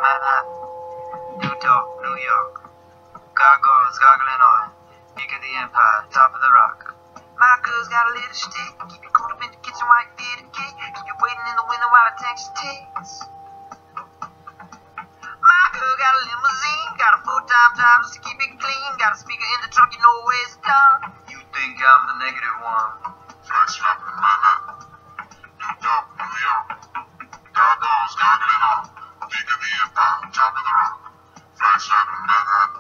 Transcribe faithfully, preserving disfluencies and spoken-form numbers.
Manhattan. New Dorp, New York. Gargoyles gargling on. Peak of the empire, top of the rock. My girl's got a little stick. Keep you cool up in the kitchen while you feed the kid. Keep you waiting in the window while I tank your tits. My girl got a limousine. Got a full-time job just to keep it clean. Got a speaker in the trunk, you know where it's done. You think I'm the negative one. Flash slapping in Manhattan. New Dorp, New York. Gargoyles gargling on. Peak of the empire, top of the rock. Flash slapping in Manhattan.